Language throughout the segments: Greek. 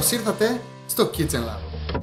Καλώς ήρθατε στο Kitchen Lab.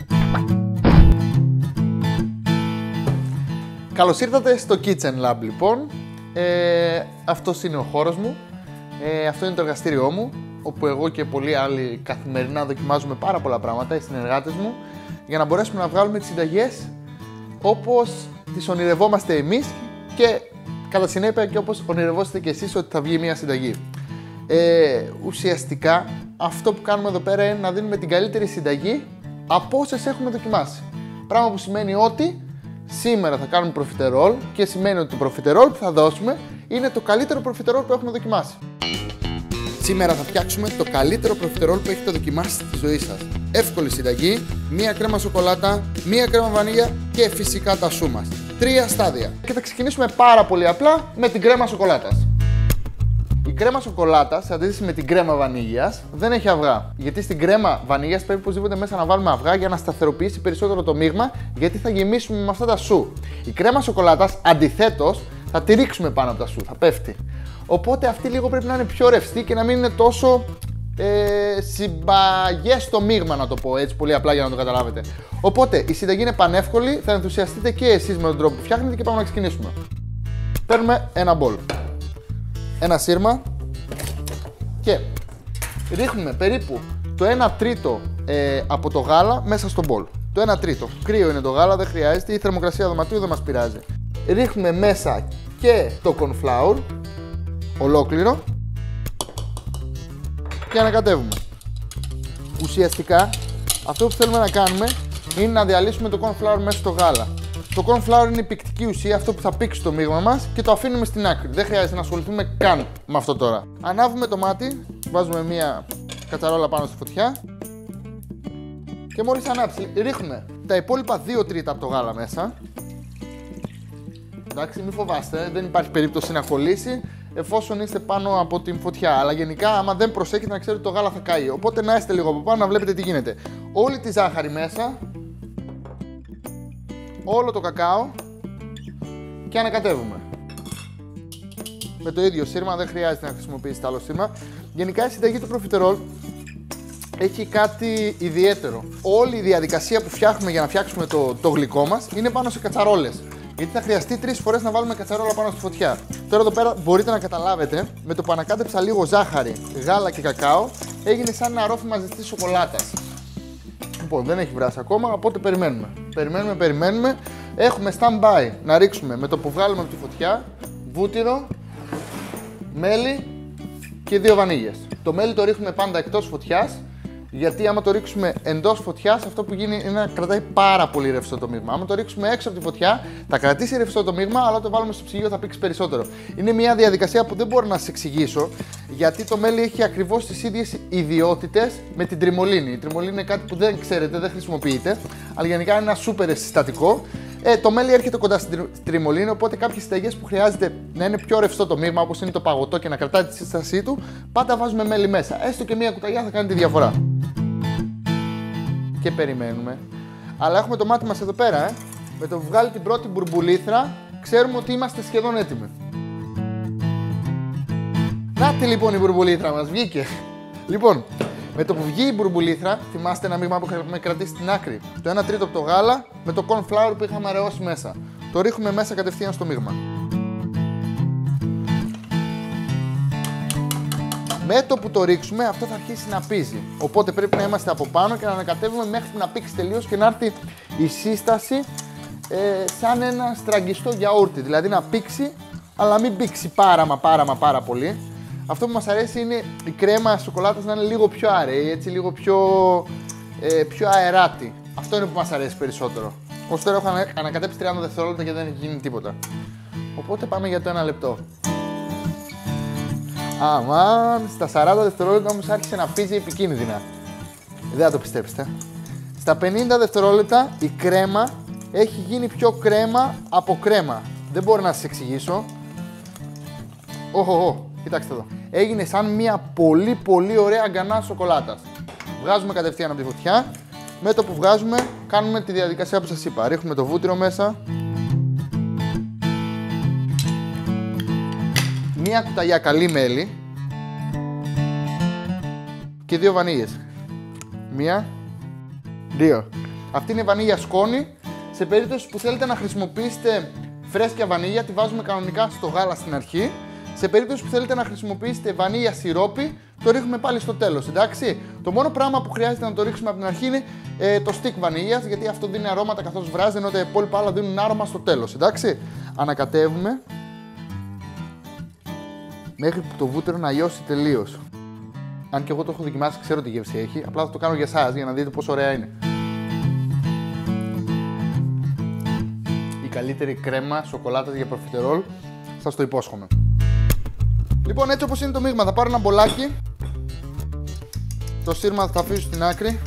Καλώς ήρθατε στο Kitchen Lab λοιπόν. Αυτός είναι ο χώρος μου. Αυτό είναι το εργαστήριό μου, όπου εγώ και πολλοί άλλοι καθημερινά δοκιμάζουμε πάρα πολλά πράγματα, οι συνεργάτες μου, για να μπορέσουμε να βγάλουμε τις συνταγές όπως τις ονειρευόμαστε εμείς και κατά συνέπεια και όπως ονειρευόσαστε και εσείς ότι θα βγει μια συνταγή. Ουσιαστικά αυτό που κάνουμε εδώ πέρα είναι να δίνουμε την καλύτερη συνταγή από όσες έχουμε δοκιμάσει. Πράγμα που σημαίνει ότι σήμερα θα κάνουμε προφιτερόλ και σημαίνει ότι το προφιτερόλ που θα δώσουμε είναι το καλύτερο προφιτερόλ που έχουμε δοκιμάσει. Σήμερα θα φτιάξουμε το καλύτερο προφιτερόλ που έχετε δοκιμάσει στη ζωή σας. Εύκολη συνταγή, μία κρέμα σοκολάτα, μία κρέμα βανίλια και φυσικά τα σου μας. 3 στάδια. Και θα ξεκινήσουμε πάρα πολύ απλά με την κρέμα σοκολάτας. Η κρέμα σοκολάτας, σε αντίθεση με την κρέμα βανίλιας, δεν έχει αυγά. Γιατί στην κρέμα βανίλιας πρέπει οπωσδήποτε μέσα να βάλουμε αυγά για να σταθεροποιήσει περισσότερο το μείγμα, γιατί θα γεμίσουμε με αυτά τα σου. Η κρέμα σοκολάτας, αντιθέτως, θα τη ρίξουμε πάνω από τα σου, θα πέφτει. Οπότε αυτή λίγο πρέπει να είναι πιο ρευστή και να μην είναι τόσο συμπαγές στο μείγμα, να το πω έτσι πολύ απλά για να το καταλάβετε. Οπότε η συνταγή είναι πανεύκολη, θα ενθουσιαστείτε και εσείς με τον τρόπο που φτιάχνετε και πάμε να ξεκινήσουμε. Παίρνουμε ένα μπολ, ένα σύρμα και ρίχνουμε περίπου το 1 τρίτο από το γάλα μέσα στο μπολ. Το 1 τρίτο. Κρύο είναι το γάλα, δεν χρειάζεται, η θερμοκρασία δωματίου δεν μας πειράζει. Ρίχνουμε μέσα και το corn flour ολόκληρο και ανακατεύουμε. Ουσιαστικά αυτό που θέλουμε να κάνουμε είναι να διαλύσουμε το corn flour μέσα στο γάλα. Το corn flour είναι η πηκτική ουσία, αυτό που θα πήξει το μείγμα μας και το αφήνουμε στην άκρη. Δεν χρειάζεται να ασχοληθούμε καν με αυτό τώρα. Ανάβουμε το μάτι, βάζουμε μία κατσαρόλα πάνω στη φωτιά και μόλις ανάψει ρίχνουμε τα υπόλοιπα 2 τρίτα από το γάλα μέσα. Εντάξει, μην φοβάστε, δεν υπάρχει περίπτωση να κολλήσει εφόσον είστε πάνω από την φωτιά. Αλλά γενικά, άμα δεν προσέχετε, να ξέρετε ότι το γάλα θα καεί. Οπότε να είστε λίγο από πάνω να βλέπετε τι γίνεται. Όλη τη ζάχαρη μέσα, όλο το κακάο και ανακατεύουμε. Με το ίδιο σύρμα, δεν χρειάζεται να χρησιμοποιήσετε άλλο σύρμα. Γενικά η συνταγή του προφιτερόλ έχει κάτι ιδιαίτερο. Όλη η διαδικασία που φτιάχνουμε για να φτιάξουμε το γλυκό μας είναι πάνω σε κατσαρόλες. Γιατί θα χρειαστεί 3 φορές να βάλουμε κατσαρόλα πάνω στη φωτιά. Τώρα εδώ πέρα μπορείτε να καταλάβετε, με το που ανακάτεψα λίγο ζάχαρη, γάλα και κακάο, έγινε σαν ένα αρρώφημα ζεστής σοκολάτας. Λοιπόν, δεν έχει βράσει ακόμα, οπότε περιμένουμε. Περιμένουμε. Έχουμε stand-by να ρίξουμε με το που βγάλουμε από τη φωτιά βούτυρο, μέλι και 2 βανίλιες. Το μέλι το ρίχνουμε πάντα εκτός φωτιάς, γιατί άμα το ρίξουμε εντός φωτιάς, αυτό που γίνει είναι να κρατάει πάρα πολύ ρευστό το μείγμα. Άμα το ρίξουμε έξω από τη φωτιά, θα κρατήσει ρευστό το μείγμα, αλλά το βάλουμε στο ψυγείο θα πήξει περισσότερο. Είναι μια διαδικασία που δεν μπορώ να σας εξηγήσω, γιατί το μέλι έχει ακριβώς τις ίδιες ιδιότητες με την τριμολίνη. Η τριμολίνη είναι κάτι που δεν ξέρετε, δεν χρησιμοποιείτε, αλλά γενικά είναι ένα σούπερ συστατικό. Το μέλι έρχεται κοντά στην τριμολίνη, οπότε κάποιες συνταγές που χρειάζεται να είναι πιο ρευστό το μείγμα, όπως είναι το παγωτό και να κρατάει τη σύστασή του, πάντα βάζουμε μέλι μέσα. Έστω και μία κουταλιά θα κάνει τη διαφορά. Και περιμένουμε. Αλλά έχουμε το μάτι μας εδώ πέρα, με το που βγάλει την πρώτη μπουρμπουλήθρα, ξέρουμε ότι είμαστε σχεδόν έτοιμοι. Νάτι λοιπόν η μπουρμπουλήθρα μας, βγήκε. Λοιπόν, με το που βγει η μπουρμπουλήθρα, θυμάστε ένα μείγμα που έχουμε κρατήσει στην άκρη. Το 1 τρίτο από το γάλα με το corn flour που είχαμε αραιώσει μέσα. Το ρίχνουμε μέσα κατευθείαν στο μείγμα. Με το που το ρίξουμε, αυτό θα αρχίσει να πίζει. Οπότε πρέπει να είμαστε από πάνω και να ανακατεύουμε μέχρι να πήξει τελείως και να έρθει η σύσταση σαν ένα στραγγιστό γιαούρτι. Δηλαδή να πήξει, αλλά μην πήξει πάρα πολύ. Αυτό που μας αρέσει είναι η κρέμα σοκολάτας να είναι λίγο πιο αραιή, έτσι λίγο πιο αεράτη. Αυτό είναι που μας αρέσει περισσότερο. Ως τώρα έχω ανακατέψει 30 δευτερόλεπτα και δεν έχει γίνει τίποτα. Οπότε πάμε για το 1 λεπτό. Αμάν, στα 40 δευτερόλεπτα όμως άρχισε να πίζει επικίνδυνα. Δεν θα το πιστέψετε. Στα 50 δευτερόλεπτα η κρέμα έχει γίνει πιο κρέμα από κρέμα. Δεν μπορώ να σας εξηγήσω. Κοιτάξτε εδώ. Έγινε σαν μια πολύ ωραία γκανά σοκολάτας. Βγάζουμε κατευθείαν από τη φωτιά. Με το που βγάζουμε κάνουμε τη διαδικασία που σας είπα. Ρίχνουμε το βούτυρο μέσα. Μία κουταλιά καλή μέλι και 2 βανίλιες. 1, 2. Αυτή είναι η βανίλια σκόνη. Σε περίπτωση που θέλετε να χρησιμοποιήσετε φρέσκια βανίλια, τη βάζουμε κανονικά στο γάλα στην αρχή. Σε περίπτωση που θέλετε να χρησιμοποιήσετε βανίλια σιρόπι, το ρίχνουμε πάλι στο τέλος, εντάξει. Το μόνο πράγμα που χρειάζεται να το ρίξουμε από την αρχή είναι το stick βανίλιας, γιατί αυτό δίνει αρώματα καθώς βράζει, ενώ τα υπόλοιπα άλλα δίνουν άρωμα στο τέλος, εντάξει. Ανακατεύουμε μέχρι που το βούτυρο να λιώσει τελείως. Αν και εγώ το έχω δοκιμάσει, ξέρω τι γεύση έχει, απλά θα το κάνω για εσάς για να δείτε πόσο ωραία είναι. Η καλύτερη κρέμα σοκολάτας για προφιτερόλ, σας το υπόσχομαι. Λοιπόν, έτσι όπως είναι το μείγμα, θα πάρω ένα μπολάκι. Το σύρμα θα το αφήσω στην άκρη.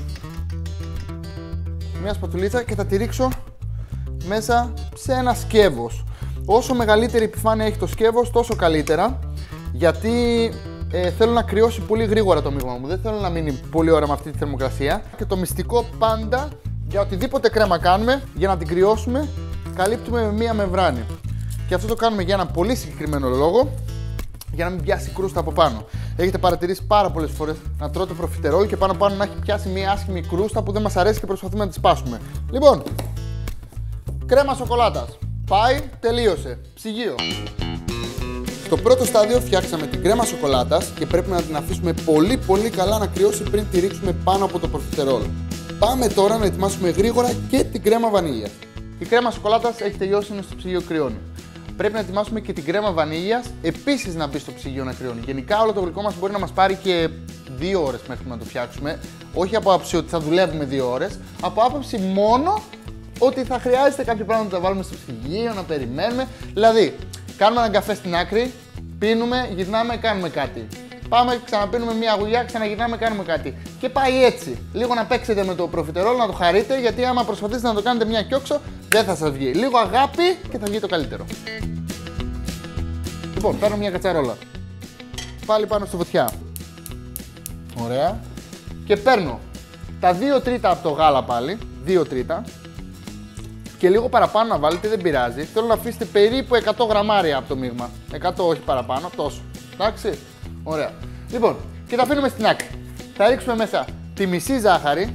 Μια σπατουλίτσα και θα τη ρίξω μέσα σε ένα σκεύος. Όσο μεγαλύτερη επιφάνεια έχει το σκεύος, τόσο καλύτερα. Γιατί θέλω να κρυώσει πολύ γρήγορα το μείγμα μου. Δεν θέλω να μείνει πολύ ώρα με αυτή τη θερμοκρασία. Και το μυστικό πάντα για οτιδήποτε κρέμα κάνουμε, για να την κρυώσουμε, καλύπτουμε με μία μεμβράνη. Και αυτό το κάνουμε για ένα πολύ συγκεκριμένο λόγο. Για να μην πιάσει κρούστα από πάνω. Έχετε παρατηρήσει πάρα πολλές φορές να τρώτε προφιτερόλ και πάνω να έχει πιάσει μια άσχημη κρούστα που δεν μας αρέσει και προσπαθούμε να τη σπάσουμε. Λοιπόν, κρέμα σοκολάτας. Πάει, τελείωσε. Ψυγείο. Στο πρώτο στάδιο φτιάξαμε την κρέμα σοκολάτας και πρέπει να την αφήσουμε πολύ καλά να κρυώσει πριν τη ρίξουμε πάνω από το προφιτερόλ. Πάμε τώρα να ετοιμάσουμε γρήγορα και την κρέμα βανίλιας. Η κρέμα σοκολάτας έχει τελειώσει, είναι στο ψυγείο, κρυώνει. Πρέπει να ετοιμάσουμε και την κρέμα βανίλιας, επίσης να μπει στο ψυγείο να κρυώνει. Γενικά, όλο το γλυκό μας μπορεί να μας πάρει και 2 ώρες μέχρι να το φτιάξουμε. Όχι από άποψη ότι θα δουλεύουμε 2 ώρες, από άποψη μόνο ότι θα χρειάζεται κάποια πράγματα να τα βάλουμε στο ψυγείο, να περιμένουμε. Δηλαδή, κάνουμε έναν καφέ στην άκρη, πίνουμε, γυρνάμε, κάνουμε κάτι. Πάμε, ξαναπίνουμε μια γουλιά, ξαναγυρνάμε, κάνουμε κάτι. Και πάει έτσι. Λίγο να παίξετε με το προφιτερόλ, να το χαρείτε, γιατί άμα προσπαθήσετε να το κάνετε μια κιόξο, δεν θα σας βγει. Λίγο αγάπη και θα βγει το καλύτερο. Λοιπόν, παίρνω μια κατσαρόλα. Πάλι πάνω στη φωτιά. Ωραία. Και παίρνω τα 2 τρίτα από το γάλα πάλι. 2 τρίτα. Και λίγο παραπάνω να βάλετε, δεν πειράζει. Θέλω να αφήσετε περίπου 100 γραμμάρια από το μείγμα. 100 όχι παραπάνω, τόσο. Εντάξει. Ωραία. Λοιπόν, και τα αφήνουμε στην άκρη. Θα ρίξουμε μέσα τη μισή ζάχαρη.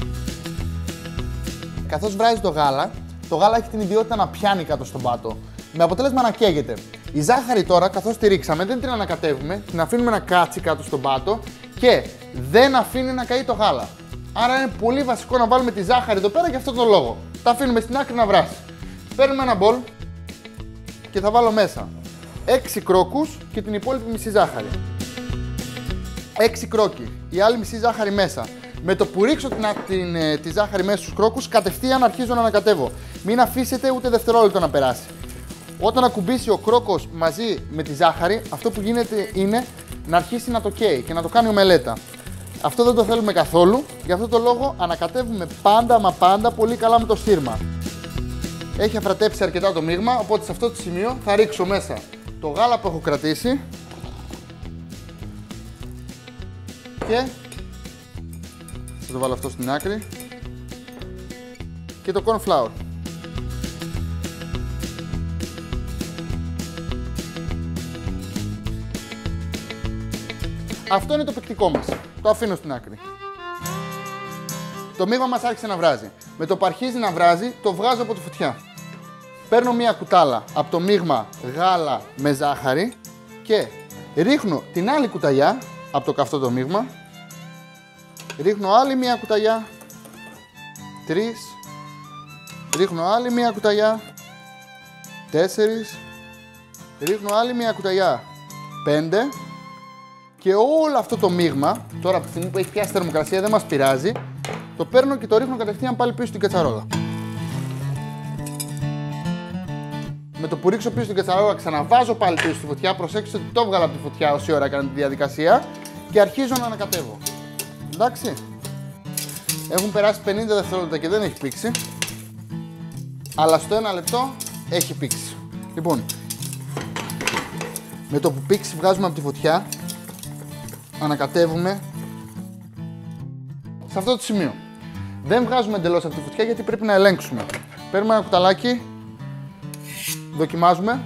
Καθώς βράζει το γάλα έχει την ιδιότητα να πιάνει κάτω στον πάτο. Με αποτέλεσμα να καίγεται. Η ζάχαρη τώρα, καθώς τη ρίξαμε, δεν την ανακατεύουμε, την αφήνουμε να κάτσει κάτω στον πάτο και δεν αφήνει να καεί το γάλα. Άρα είναι πολύ βασικό να βάλουμε τη ζάχαρη εδώ πέρα για αυτόν τον λόγο. Τα αφήνουμε στην άκρη να βράσει. Παίρνουμε ένα μπολ και θα βάλω μέσα 6 κρόκους και την υπόλοιπη μισή ζάχαρη. 6 κρόκοι, η άλλη μισή ζάχαρη μέσα. Με το που ρίξω τη ζάχαρη μέσα στους κρόκους, κατευθείαν αρχίζω να ανακατεύω. Μην αφήσετε ούτε δευτερόλεπτο να περάσει. Όταν ακουμπήσει ο κρόκος μαζί με τη ζάχαρη, αυτό που γίνεται είναι να αρχίσει να το καίει και να το κάνει ομελέτα. Αυτό δεν το θέλουμε καθόλου, γι' αυτό το λόγο ανακατεύουμε πάντα πολύ καλά με το σύρμα. Έχει αφρατέψει αρκετά το μείγμα, οπότε σε αυτό το σημείο θα ρίξω μέσα το γάλα που έχω κρατήσει και θα το βάλω αυτό στην άκρη και το corn flour. Αυτό είναι το παικτικό μας. Το αφήνω στην άκρη. Το μείγμα μας άρχισε να βράζει. Με το που αρχίζει να βράζει, το βγάζω από τη φωτιά. Παίρνω μία κουτάλα από το μείγμα γάλα με ζάχαρη και ρίχνω την άλλη κουταλιά από το καυτό το μείγμα. Ρίχνω άλλη μία κουταλιά. 3. Ρίχνω άλλη μία κουταλιά. 4. Ρίχνω άλλη μία κουταλιά. 5. Και όλο αυτό το μείγμα, τώρα από τη στιγμή που έχει πιάσει θερμοκρασία, δεν μας πειράζει, το παίρνω και το ρίχνω κατευθείαν πάλι πίσω στην κατσαρόλα. Με το που ρίξω πίσω στην κατσαρόλα, ξαναβάζω πάλι πίσω στη φωτιά. Προσέξτε ότι το έβγαλα από τη φωτιά όση ώρα έκανε τη διαδικασία και αρχίζω να ανακατεύω. Εντάξει. Έχουν περάσει 50 δευτερόλεπτα και δεν έχει πήξει. Αλλά στο 1 λεπτό έχει πήξει. Λοιπόν, με το που πήξει βγάζουμε από τη φωτιά. Ανακατεύουμε σε αυτό το σημείο. Δεν βγάζουμε εντελώς από τη φωτιά γιατί πρέπει να ελέγξουμε. Παίρνουμε ένα κουταλάκι, δοκιμάζουμε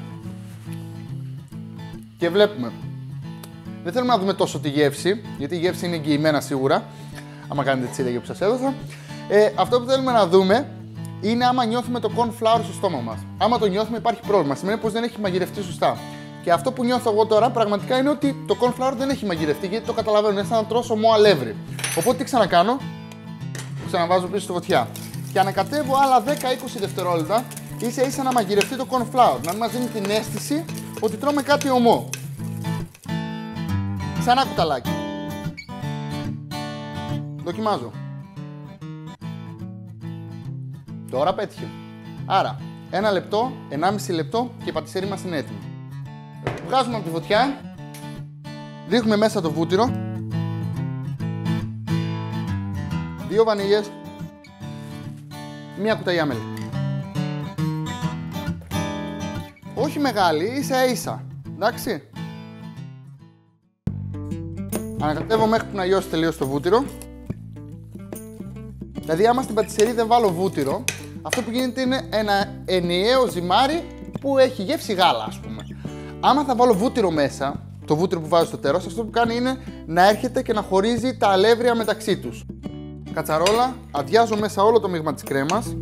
και βλέπουμε. Δεν θέλουμε να δούμε τόσο τη γεύση, γιατί η γεύση είναι εγγυημένα σίγουρα, άμα κάνετε τη συνταγή που σας έδωσα. Αυτό που θέλουμε να δούμε είναι άμα νιώθουμε το corn flour στο στόμα μας. Άμα το νιώθουμε, υπάρχει πρόβλημα. Σημαίνει πως δεν έχει μαγειρευτεί σωστά. Και αυτό που νιώθω εγώ τώρα πραγματικά είναι ότι το corn flour δεν έχει μαγειρευτεί, γιατί το καταλαβαίνω. Είναι σαν να τρώσω μο αλεύρι. Οπότε τι ξανακάνω, ξαναβάζω πίσω στη φωτιά. Και ανακατεύω άλλα 10-20 δευτερόλεπτα, ίσα ίσα να μαγειρευτεί το corn flour. Να μην μας δίνει την αίσθηση ότι τρώμε κάτι ομό. Ξανά κουταλάκι. Δοκιμάζω. Τώρα πέτυχε. Άρα, 1 λεπτό, 1,5 λεπτό και η πατησέρι μας είναι έτοιμη. Βγάζουμε από τη φωτιά, ρίχνουμε μέσα το βούτυρο, 2 βανίλιες, 1 κουταλιά μέλι. Όχι μεγάλη, ίσα ίσα, εντάξει. Ανακατεύω μέχρι που να λιώσει τελείως το βούτυρο. Δηλαδή, άμα στην πατησερή δεν βάλω βούτυρο, αυτό που γίνεται είναι ένα ενιαίο ζυμάρι που έχει γεύση γάλα, ας πούμε. Άμα θα βάλω βούτυρο μέσα, το βούτυρο που βάζω στο τέλος, αυτό που κάνει είναι να έρχεται και να χωρίζει τα αλεύρια μεταξύ τους. Κατσαρόλα, αδειάζω μέσα όλο το μείγμα της κρέμας.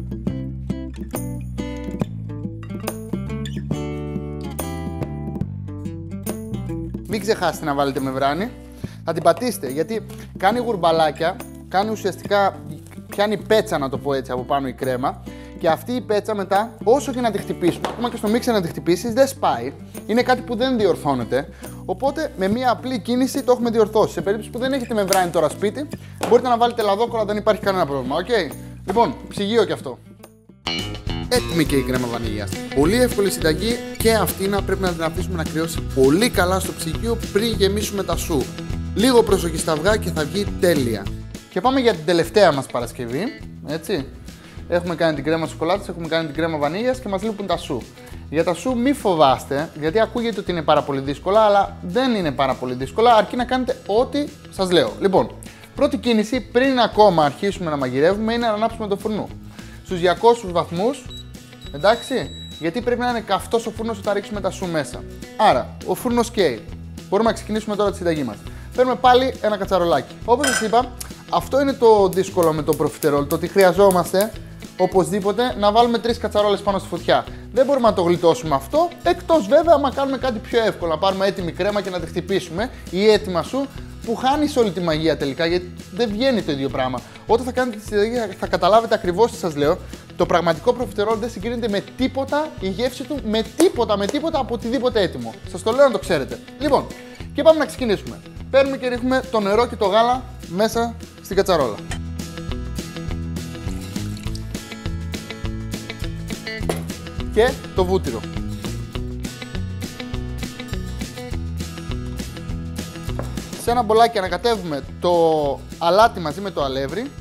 Μην ξεχάσετε να βάλετε μεμβράνη. Θα την πατήσετε, γιατί κάνει γουρμπαλάκια, κάνει ουσιαστικά, πιάνει πέτσα να το πω έτσι από πάνω η κρέμα. Και αυτή η πέτσα μετά, όσο και να τη χτυπήσουμε, ακόμα και στο μίξερ να τη χτυπήσεις, δεν σπάει. Είναι κάτι που δεν διορθώνεται. Οπότε με μία απλή κίνηση το έχουμε διορθώσει. Σε περίπτωση που δεν έχετε μεμβράνη τώρα σπίτι, μπορείτε να βάλετε λαδόκολλα, δεν υπάρχει κανένα πρόβλημα. Okay. Λοιπόν, ψυγείο κι αυτό. Έτοιμη και η κρέμα βανίλιας. Πολύ εύκολη συνταγή και αυτή να πρέπει να την αφήσουμε να κρυώσει πολύ καλά στο ψυγείο πριν γεμίσουμε τα σου. Λίγο προσοχή στα αυγά και θα βγει τέλεια. Και πάμε για την τελευταία μας Παρασκευή. Έτσι. Έχουμε κάνει την κρέμα σοκολάτας, έχουμε κάνει την κρέμα βανίλιας και μας λείπουν τα σου. Για τα σου μη φοβάστε, γιατί ακούγεται ότι είναι πάρα πολύ δύσκολα, αλλά δεν είναι πάρα πολύ δύσκολα, αρκεί να κάνετε ό,τι σας λέω. Λοιπόν, πρώτη κίνηση πριν ακόμα αρχίσουμε να μαγειρεύουμε είναι να ανάψουμε το φουρνό. Στους 200 βαθμούς, εντάξει, γιατί πρέπει να είναι καυτός ο φούρνος όταν ρίξουμε τα σου μέσα. Άρα, ο φούρνος καίει. Μπορούμε να ξεκινήσουμε τώρα τη συνταγή μας. Παίρνουμε πάλι ένα κατσαρολάκι. Όπως σας είπα, αυτό είναι το δύσκολο με το προφιτερόλ, το ότι χρειαζόμαστε οπωσδήποτε να βάλουμε 3 κατσαρόλες πάνω στη φωτιά. Δεν μπορούμε να το γλιτώσουμε αυτό, εκτός βέβαια άμα κάνουμε κάτι πιο εύκολο, να πάρουμε έτοιμη κρέμα και να τη χτυπήσουμε ή έτοιμα σου, που χάνεις όλη τη μαγεία τελικά, γιατί δεν βγαίνει το ίδιο πράγμα. Όταν θα κάνετε τη συνταγή θα καταλάβετε ακριβώς τι σας λέω. Το πραγματικό προφιτερόλ δεν συγκρίνεται με τίποτα, η γεύση του με τίποτα από οτιδήποτε έτοιμο. Σας το λέω να το ξέρετε. Λοιπόν, και πάμε να ξεκινήσουμε. Παίρνουμε και ρίχνουμε το νερό και το γάλα μέσα στην κατσαρόλα. Και το βούτυρο. Σε ένα μπολάκι ανακατεύουμε το αλάτι μαζί με το αλεύρι.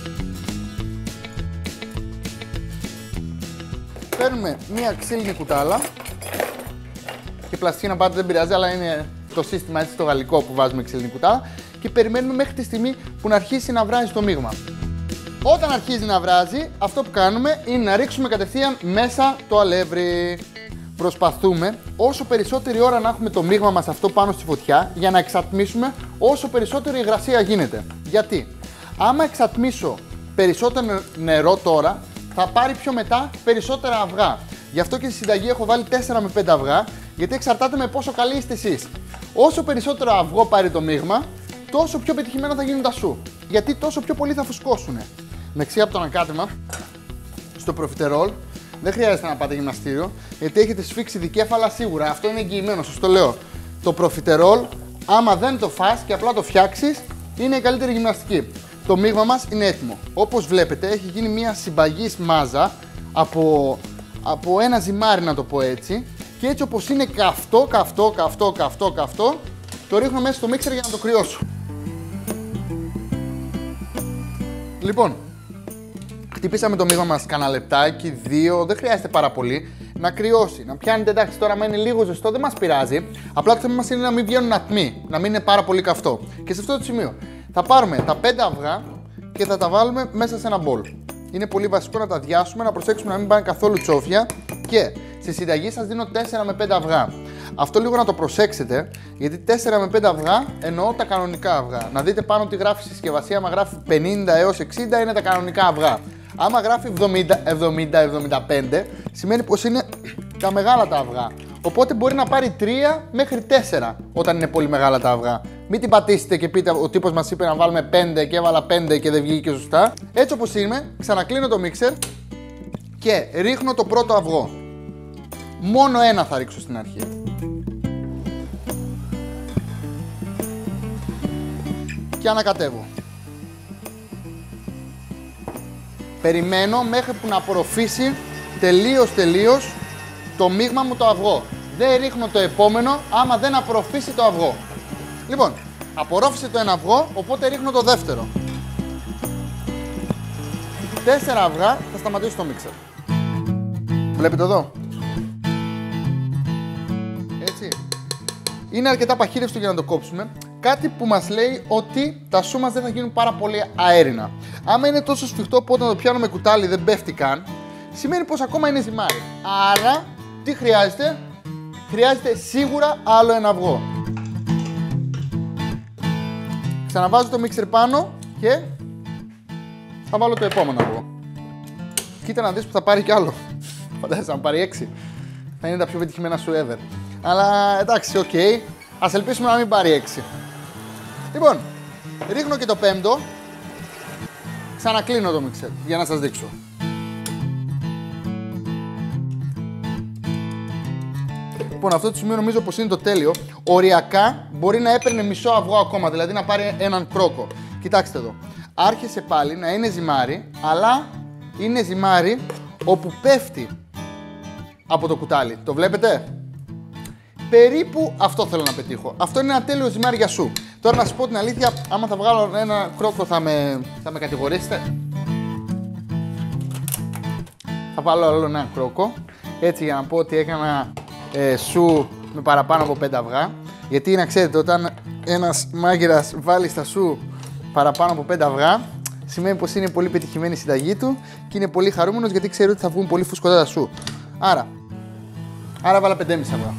Παίρνουμε μία ξύλινη κουτάλα και πλαστική να πάτε δεν πειράζει, αλλά είναι το σύστημα έτσι το γαλλικό που βάζουμε ξύλινη κουτάλα και περιμένουμε μέχρι τη στιγμή που να αρχίσει να βράζει το μείγμα. Όταν αρχίζει να βράζει, αυτό που κάνουμε είναι να ρίξουμε κατευθείαν μέσα το αλεύρι. Προσπαθούμε όσο περισσότερη ώρα να έχουμε το μείγμα μας αυτό πάνω στη φωτιά για να εξατμίσουμε όσο περισσότερη υγρασία γίνεται. Γιατί? Άμα εξατμίσω περισσότερο νερό τώρα, θα πάρει πιο μετά περισσότερα αυγά. Γι' αυτό και στη συνταγή έχω βάλει 4 με 5 αυγά, γιατί εξαρτάται με πόσο καλοί είστε εσείς. Όσο περισσότερο αυγό πάρει το μείγμα, τόσο πιο πετυχημένα θα γίνουν τα σου. Γιατί τόσο πιο πολύ θα φουσκώσουν. Δεξιά από το ανακάτεμα, στο προφιτερόλ, δεν χρειάζεται να πάτε γυμναστήριο, γιατί έχετε σφίξει δικέφαλα σίγουρα. Αυτό είναι εγγυημένο, σας το λέω. Το προφιτερόλ, άμα δεν το φας και απλά το φτιάξεις, είναι η καλύτερη γυμναστική. Το μείγμα μας είναι έτοιμο. Όπως βλέπετε, έχει γίνει μια συμπαγής μάζα από ένα ζυμάρι, να το πω έτσι. Και έτσι όπως είναι καυτό, το ρίχνω μέσα στο μίξερ για να το κρυώσω. Λοιπόν, χτυπήσαμε το μείγμα μας κάνα λεπτάκι, 2, δεν χρειάζεται πάρα πολύ, να κρυώσει. Να πιάνετε, εντάξει, τώρα άμα είναι λίγο ζεστό δεν μας πειράζει. Απλά το θέμα μας είναι να μην βγαίνουν ατμοί, να μην είναι πάρα πολύ καυτό. Και σε αυτό το σημείο θα πάρουμε τα 5 αυγά και θα τα βάλουμε μέσα σε ένα μπολ. Είναι πολύ βασικό να τα αδειάσουμε, να προσέξουμε να μην πάνε καθόλου τσόφια και στη συνταγή σας δίνω 4 με 5 αυγά. Αυτό λίγο να το προσέξετε, γιατί 4 με 5 αυγά εννοώ τα κανονικά αυγά. Να δείτε πάνω τι γράφει στη συσκευασία, άμα γράφει 50 έως 60 είναι τα κανονικά αυγά. Άμα γράφει 70-75 σημαίνει πως είναι τα μεγάλα τα αυγά. Οπότε μπορεί να πάρει 3 μέχρι 4 όταν είναι πολύ μεγάλα τα αυγά. Μην την πατήσετε και πείτε ο τύπος μας είπε να βάλουμε 5 και έβαλα 5 και δεν βγήκε σωστά. Έτσι όπως είμαι, ξανακλίνω το μίξερ και ρίχνω το πρώτο αυγό. Μόνο ένα θα ρίξω στην αρχή. Και ανακατεύω. Περιμένω μέχρι που να απορροφήσει τελείως το μείγμα μου το αυγό. Δεν ρίχνω το επόμενο άμα δεν απορροφήσει το αυγό. Λοιπόν, απορρόφησε το ένα αυγό, οπότε ρίχνω το δεύτερο. 4 αυγά θα σταματήσω το μίξερ. Βλέπετε εδώ. Έτσι. Είναι αρκετά παχύρευτο για να το κόψουμε. Κάτι που μας λέει ότι τα σου μας δεν θα γίνουν πάρα πολύ αέρινα. Άμα είναι τόσο σφιχτό που όταν το πιάνω με κουτάλι δεν πέφτει καν, σημαίνει πως ακόμα είναι ζυμάρι. Άρα, τι χρειάζεται? Χρειάζεται σίγουρα άλλο ένα αυγό. Ξαναβάζω το μίξερ πάνω και θα βάλω το επόμενο αυγό. Κοίτα να δεις που θα πάρει κι άλλο. Φαντάζεσαι να πάρει 6. Θα είναι τα πιο πετυχημένα σου ever. Αλλά εντάξει, οκ. Ας ελπίσουμε να μην πάρει 6. Λοιπόν, ρίχνω και το πέμπτο. Ξανακλίνω το μίξερ για να σας δείξω. Λοιπόν, αυτό το σημείο νομίζω πως είναι το τέλειο. Οριακά μπορεί να έπαιρνε μισό αυγό ακόμα, δηλαδή να πάρει έναν κρόκο. Κοιτάξτε εδώ. Άρχισε πάλι να είναι ζυμάρι, αλλά είναι ζυμάρι όπου πέφτει από το κουτάλι. Το βλέπετε? Περίπου αυτό θέλω να πετύχω. Αυτό είναι ένα τέλειο ζυμάρι για σου. Τώρα να σας πω την αλήθεια, άμα θα βγάλω ένα κρόκο θα με κατηγορήσετε. Θα βάλω άλλο ένα κρόκο, έτσι για να πω ότι έκανα σου με παραπάνω από 5 αυγά. Γιατί να ξέρετε, όταν ένας μάγειρας βάλει στα σου παραπάνω από 5 αυγά, σημαίνει πως είναι πολύ πετυχημένη η συνταγή του και είναι πολύ χαρούμενος γιατί ξέρει ότι θα βγουν πολύ φουσκωτά τα σου. Άρα βάλα 5,5 αυγά.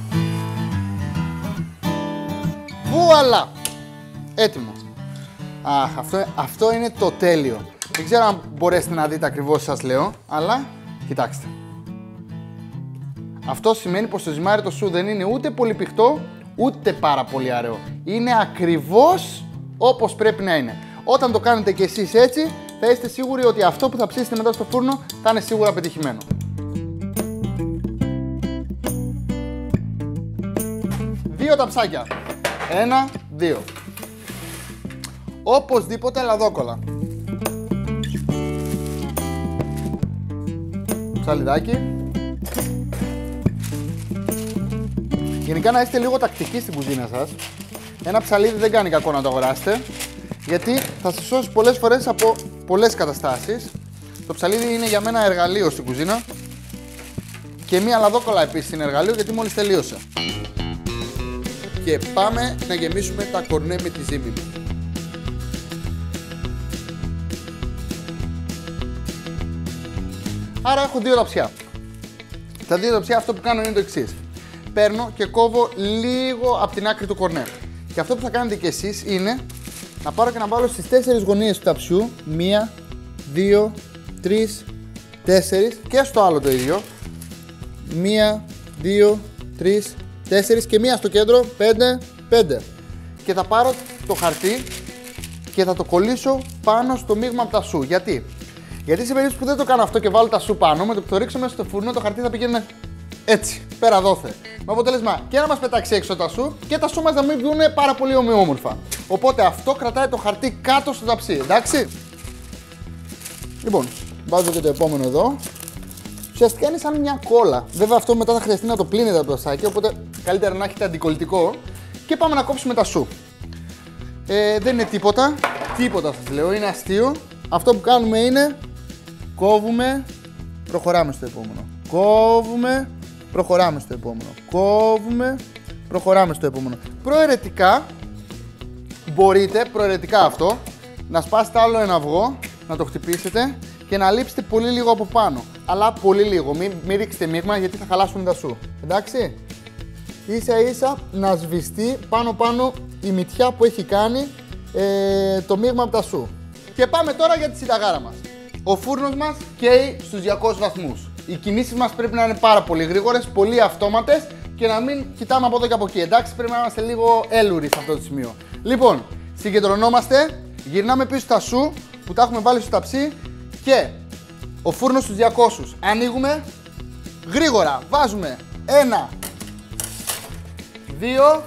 Βουαλά! Έτοιμο. Αχ, αυτό είναι το τέλειο. Δεν ξέρω αν μπορέσετε να δείτε ακριβώς σας λέω, αλλά κοιτάξτε. Αυτό σημαίνει πως το ζυμάρι το σου δεν είναι ούτε πολύ πηχτό, ούτε πάρα πολύ αραιό. Είναι ακριβώς όπως πρέπει να είναι. Όταν το κάνετε κι εσείς έτσι, θα είστε σίγουροι ότι αυτό που θα ψήσετε μετά στο φούρνο θα είναι σίγουρα πετυχημένο. Δύο ταψάκια. 1, 2. Οπωσδήποτε λαδόκολλα. Ψαλιδάκι. Γενικά να είστε λίγο τακτικοί στην κουζίνα σας. Ένα ψαλίδι δεν κάνει κακό να το αγοράσετε, γιατί θα σας σώσει πολλές φορές από πολλές καταστάσεις. Το ψαλίδι είναι για μένα εργαλείο στην κουζίνα. Και μία λαδόκολλα επίσης είναι εργαλείο, γιατί μόλις τελείωσε. Και πάμε να γεμίσουμε τα κορνέ με τη ζύμη μου. Άρα έχω δύο ταψιά. Τα δύο ταψιά αυτό που κάνω είναι το εξής. Παίρνω και κόβω λίγο από την άκρη του κορνέ. Και αυτό που θα κάνετε κι εσείς είναι να πάρω και να βάλω στις 4 γωνίες του ταψιού. 1, 2, 3, 4 και στο άλλο το ίδιο. 1, 2, 3, 4 και μία στο κέντρο, 5. Και θα πάρω το χαρτί και θα το κολλήσω πάνω στο μείγμα από τα σου. Γιατί σε περίπτωση που δεν το κάνω αυτό και βάλω τα σου πάνω, με το που το ρίξω μέσα στο φούρνο, το χαρτί θα πηγαίνει έτσι, πέρα δόθε. Με αποτέλεσμα και να μας πετάξει έξω τα σου και τα σου μας να μην βγουν πάρα πολύ ομοιόμορφα. Οπότε αυτό κρατάει το χαρτί κάτω στο ταψί, εντάξει. Λοιπόν, βάζω και το επόμενο εδώ. Ουσιαστικά είναι σαν μια κόλλα. Βέβαια αυτό μετά θα χρειαστεί να το πλύνετε από το σάκι, οπότε καλύτερα να έχετε αντικολλητικό. Και πάμε να κόψουμε τα σου. Δεν είναι τίποτα σας λέω, είναι αστείο. Αυτό που κάνουμε είναι κόβουμε, προχωράμε στο επόμενο. Κόβουμε, προχωράμε στο επόμενο. Κόβουμε, προχωράμε στο επόμενο. Προαιρετικά, μπορείτε, αυτό, να σπάσετε άλλο ένα αυγό, να το χτυπήσετε και να λείψετε πολύ λίγο από πάνω. Αλλά πολύ λίγο, μην ρίξετε μείγμα γιατί θα χαλάσουν τα σου. Εντάξει. ίσα ίσα να σβηστεί πάνω η μυτιά που έχει κάνει το μείγμα από τα σου. Και πάμε τώρα για τη συνταγάρα μας. Ο φούρνος μας καίει στους 200 βαθμούς. Οι κινήσεις μας πρέπει να είναι πάρα πολύ γρήγορες, πολύ αυτόματες και να μην κοιτάμε από εδώ και από εκεί. Εντάξει, πρέπει να είμαστε λίγο έλουροι σε αυτό το σημείο. Λοιπόν, συγκεντρωνόμαστε, γυρνάμε πίσω τα σου που τα έχουμε βάλει στο ταψί και ο φούρνος στους 200. Ανοίγουμε γρήγορα, βάζουμε 1, 2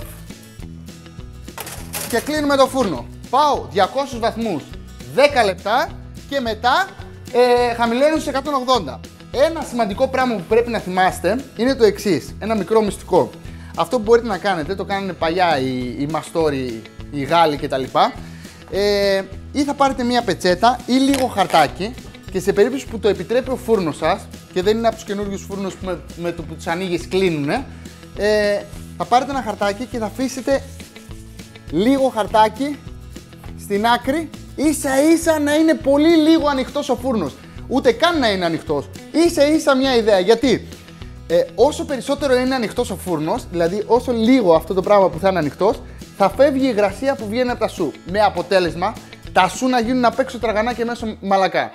και κλείνουμε το φούρνο. Πάω 200 βαθμούς 10 λεπτά και μετά χαμηλώνω σε 180. Ένα σημαντικό πράγμα που πρέπει να θυμάστε είναι το εξής, ένα μικρό μυστικό. Αυτό που μπορείτε να κάνετε, το κάνανε παλιά οι μαστόροι, οι Γάλλοι κτλ. Ή θα πάρετε μία πετσέτα ή λίγο χαρτάκι και σε περίπτωση που το επιτρέπει ο φούρνος σας και δεν είναι από τους καινούριους φούρνους που με το που τους ανοίγεις κλείνουνε, θα πάρετε ένα χαρτάκι και θα αφήσετε λίγο χαρτάκι στην άκρη, ίσα ίσα να είναι πολύ λίγο ανοιχτός ο φούρνος. Ούτε καν να είναι ανοιχτός. Ίσα ίσα μια ιδέα. Γιατί όσο περισσότερο είναι ανοιχτός ο φούρνος, δηλαδή όσο λίγο αυτό το πράγμα που θα είναι ανοιχτός, θα φεύγει η υγρασία που βγαίνει από τα σου. Με αποτέλεσμα τα σου να γίνουν απ' έξω τραγανά και μέσω μαλακά.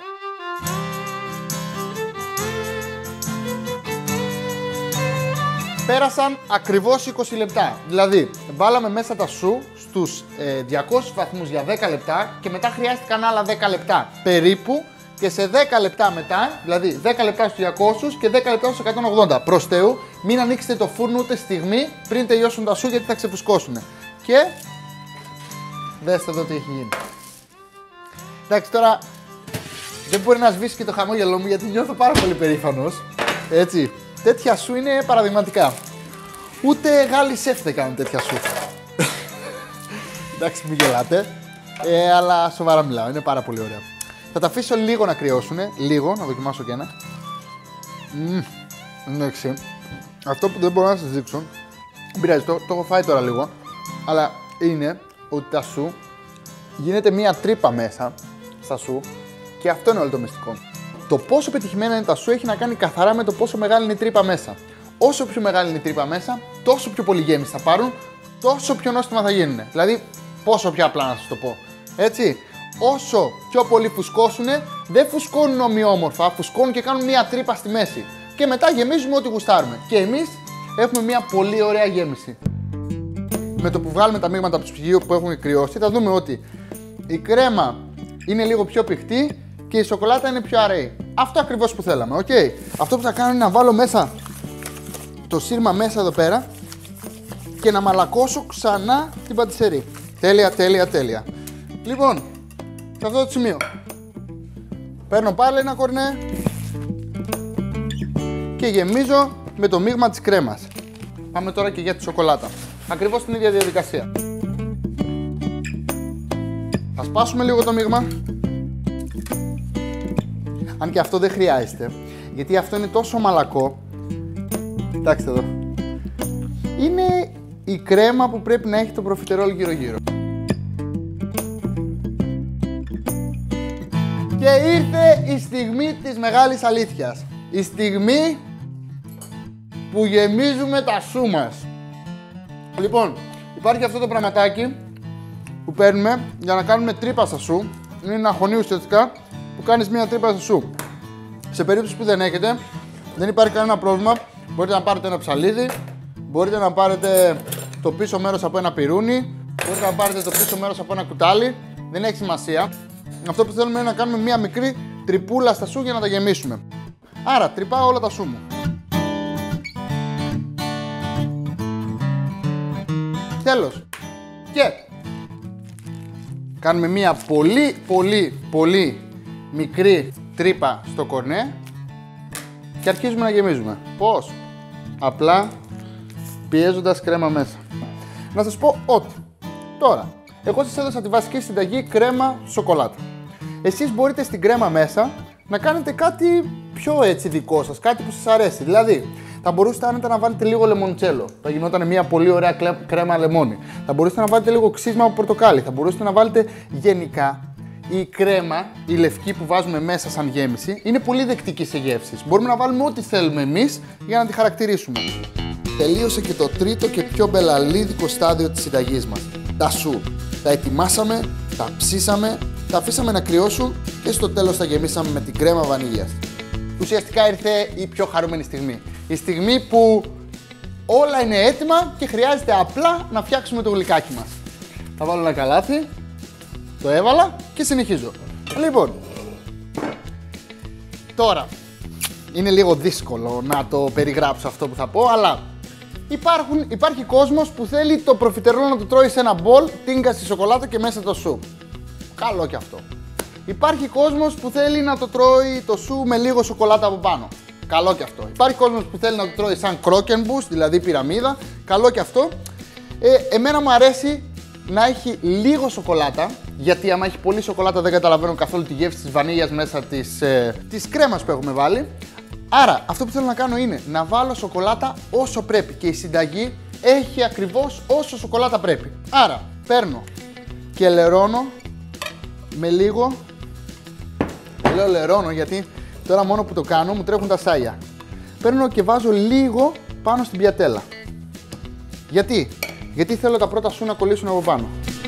Πέρασαν ακριβώς 20 λεπτά. Δηλαδή, βάλαμε μέσα τα σου στους 200 βαθμούς για 10 λεπτά και μετά χρειάστηκαν άλλα 10 λεπτά περίπου και σε 10 λεπτά μετά, δηλαδή 10 λεπτά στους 200 και 10 λεπτά στους 180. Προς Θεού, μην ανοίξετε το φούρνο ούτε στιγμή πριν τελειώσουν τα σου γιατί θα ξεφουσκώσουν. Και δέστε εδώ τι έχει γίνει. Εντάξει, τώρα δεν μπορεί να σβήσει και το χαμόγελό μου γιατί νιώθω πάρα πολύ περήφανος. Έτσι. Τέτοια σου είναι παραδειγματικά. Ούτε Γάλλοι σεφ δεν κάνουν τέτοια σου. Εντάξει, μην γελάτε. Αλλά σοβαρά μιλάω, είναι πάρα πολύ ωραία. Θα τα αφήσω λίγο να κρυώσουνε. Λίγο, να δοκιμάσω και ένα. Εντάξει. Αυτό που δεν μπορώ να σας δείξω. Δεν πειράζει, το έχω φάει τώρα λίγο. Αλλά είναι ότι τα σου γίνεται μία τρύπα μέσα στα σου και αυτό είναι όλο το μυστικό. Το πόσο πετυχημένα είναι τα σου έχει να κάνει καθαρά με το πόσο μεγάλη είναι η τρύπα μέσα. Όσο πιο μεγάλη είναι η τρύπα μέσα, τόσο πιο πολύ γέμιση θα πάρουν, τόσο πιο νόστιμα θα γίνουν. Δηλαδή, πόσο πιο απλά να σας το πω. Έτσι, όσο πιο πολύ φουσκώσουνε, δεν φουσκώνουν ομοιόμορφα, φουσκώνουν και κάνουν μία τρύπα στη μέση. Και μετά γεμίζουμε ό,τι γουστάρουμε. Και εμείς έχουμε μία πολύ ωραία γέμιση. Με το που βγάλουμε τα μείγματα από το ψυγείο που έχουν κρυώσει, θα δούμε ότι η κρέμα είναι λίγο πιο πηχτή και η σοκολάτα είναι πιο αραιή. Αυτό ακριβώς που θέλαμε, οκ. Αυτό που θα κάνω είναι να βάλω μέσα το σύρμα μέσα εδώ πέρα και να μαλακώσω ξανά την πατησερή. Τέλεια, τέλεια, τέλεια. Λοιπόν, σε αυτό το σημείο παίρνω πάλι ένα κορνέ και γεμίζω με το μείγμα της κρέμας. Πάμε τώρα και για τη σοκολάτα. Ακριβώς την ίδια διαδικασία. Θα σπάσουμε λίγο το μείγμα. Αν και αυτό δεν χρειάζεται, γιατί αυτό είναι τόσο μαλακό. Κοιτάξτε εδώ. Είναι η κρέμα που πρέπει να έχει το προφιτερόλ γύρω-γύρω. Και ήρθε η στιγμή της μεγάλης αλήθειας. Η στιγμή που γεμίζουμε τα σου μας. Λοιπόν, υπάρχει αυτό το πραγματάκι που παίρνουμε για να κάνουμε τρύπα στα σου. Είναι ένα χωνί ουσιαστικά που κάνεις μία τρύπα στα σου. Σε περίπτωση που δεν έχετε, δεν υπάρχει κανένα πρόβλημα. Μπορείτε να πάρετε ένα ψαλίδι, μπορείτε να πάρετε το πίσω μέρος από ένα πυρούνι, μπορείτε να πάρετε το πίσω μέρος από ένα κουτάλι. Δεν έχει σημασία. Αυτό που θέλουμε είναι να κάνουμε μία μικρή τρυπούλα στα σου για να τα γεμίσουμε. Άρα, τρυπάω όλα τα σου μου. Τέλος. Και κάνουμε μία πολύ μικρή τρύπα στο κορνέ και αρχίζουμε να γεμίζουμε. Πώς? Απλά πιέζοντας κρέμα μέσα. Να σας πω ότι τώρα, εγώ σας έδωσα τη βασική συνταγή κρέμα σοκολάτα. Εσείς μπορείτε στην κρέμα μέσα να κάνετε κάτι πιο έτσι δικό σας, κάτι που σας αρέσει. Δηλαδή, θα μπορούσατε άνετα να βάλετε λίγο λεμοντσέλο. Θα γινόταν μια πολύ ωραία κρέμα λεμόνι. Θα μπορούσατε να βάλετε λίγο ξύσμα από πορτοκάλι. Θα μπορούσατε να βάλετε γενικά. Η κρέμα, η λευκή που βάζουμε μέσα σαν γέμιση, είναι πολύ δεκτική σε γεύσεις. Μπορούμε να βάλουμε ό,τι θέλουμε εμείς για να τη χαρακτηρίσουμε. τελείωσε και το τρίτο και πιο μπελαλίδικο στάδιο της συνταγής μας. Τα σου. Τα ετοιμάσαμε, τα ψήσαμε, τα αφήσαμε να κρυώσουν και στο τέλος τα γεμίσαμε με την κρέμα βανίλιας. Ουσιαστικά ήρθε η πιο χαρούμενη στιγμή. Η στιγμή που όλα είναι έτοιμα και χρειάζεται απλά να φτιάξουμε το γλυκάκι μας. Θα βάλω ένα καλάθι, το έβαλα και συνεχίζω. Λοιπόν, τώρα είναι λίγο δύσκολο να το περιγράψω αυτό που θα πω, αλλά υπάρχει κόσμος που θέλει το προφιτερόλ να το τρώει σε ένα μπολ, τίνκα στη σοκολάτα και μέσα το σου. Καλό και αυτό. Υπάρχει κόσμος που θέλει να το τρώει το σου με λίγο σοκολάτα από πάνω. Καλό και αυτό. Υπάρχει κόσμος που θέλει να το τρώει σαν κρόκενμπους, δηλαδή πυραμίδα. Καλό και αυτό. Εμένα μου αρέσει να έχει λίγο σοκολάτα, γιατί άμα έχει πολύ σοκολάτα δεν καταλαβαίνω καθόλου τη γεύση της βανίλιας μέσα της κρέμας που έχουμε βάλει. Άρα αυτό που θέλω να κάνω είναι να βάλω σοκολάτα όσο πρέπει και η συνταγή έχει ακριβώς όσο σοκολάτα πρέπει. Άρα παίρνω και λερώνω με λίγο. Λέω λερώνω γιατί τώρα μόνο που το κάνω μου τρέχουν τα σάλια. Παίρνω και βάζω λίγο πάνω στην πιατέλα. Γιατί θέλω τα πρώτα σου να κολλήσουν από πάνω.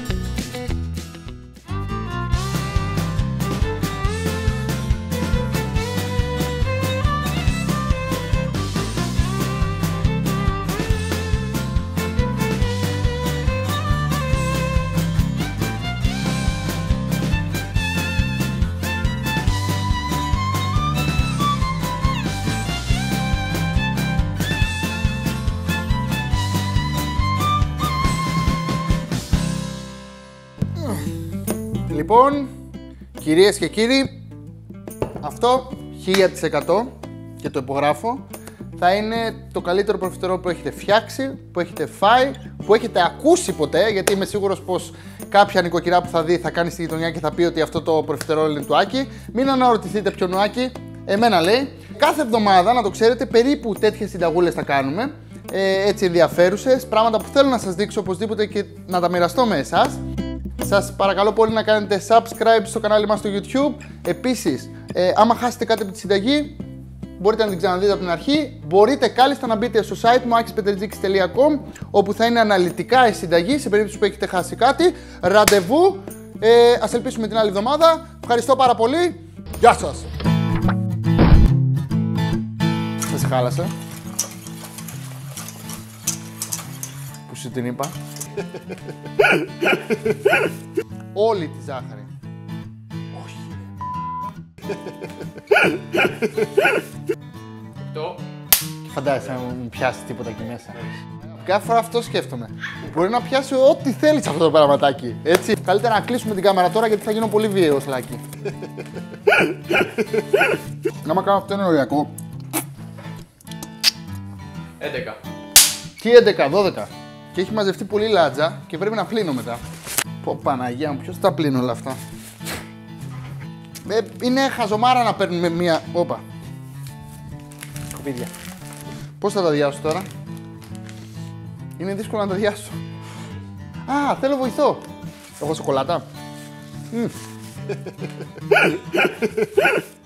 Λοιπόν, κυρίες και κύριοι, αυτό 1000% και το υπογράφω, θα είναι το καλύτερο προφιτερόλ που έχετε φτιάξει, που έχετε φάει, που έχετε ακούσει ποτέ, γιατί είμαι σίγουρος πως κάποια νοικοκυρά που θα δει θα κάνει στη γειτονιά και θα πει ότι αυτό το προφιτερόλ είναι του Άκη. Μην αναρωτηθείτε ποιο είναι ο Άκη, εμένα λέει. Κάθε εβδομάδα, να το ξέρετε, περίπου τέτοιες συνταγούλες θα κάνουμε, έτσι ενδιαφέρουσες, πράγματα που θέλω να σας δείξω οπωσδήποτε και να τα μοιραστώ με εσάς. Σας παρακαλώ πολύ να κάνετε subscribe στο κανάλι μας στο YouTube. Επίσης, άμα χάσετε κάτι από τη συνταγή, μπορείτε να την ξαναδείτε από την αρχή. Μπορείτε κάλλιστα να μπείτε στο site μου akispeterdjikis.com, όπου θα είναι αναλυτικά η συνταγή σε περίπτωση που έχετε χάσει κάτι. Ραντεβού, ας ελπίσουμε την άλλη εβδομάδα. Ευχαριστώ πάρα πολύ. Γεια σας. Σας χάλασα. Που σου την είπα. Όλη τη ζάχαρη. Όχι. Και φαντάζεσαι να μου πιάσει τίποτα εκεί μέσα. Κάθε φορά αυτό σκέφτομαι. Μπορεί να πιάσει ό,τι θέλει σε αυτό το πραγματάκι. Έτσι. Καλύτερα να κλείσουμε την κάμερα τώρα γιατί θα γίνω πολύ βίαιος, Λάκη. Να κάνω αυτό είναι οριακό. 11. Τι 11, 12. Και έχει μαζευτεί πολύ λάτζα και πρέπει να πλύνω μετά. Πω Παναγία μου, ποιος τα πλύνω όλα αυτά. Είναι χαζομάρα να παίρνουμε μία... Όπα. Σκουπίδια. Πώς θα τα διάσω τώρα. Είναι δύσκολο να τα διάσω. Α, θέλω βοηθό. Έχω σοκολάτα.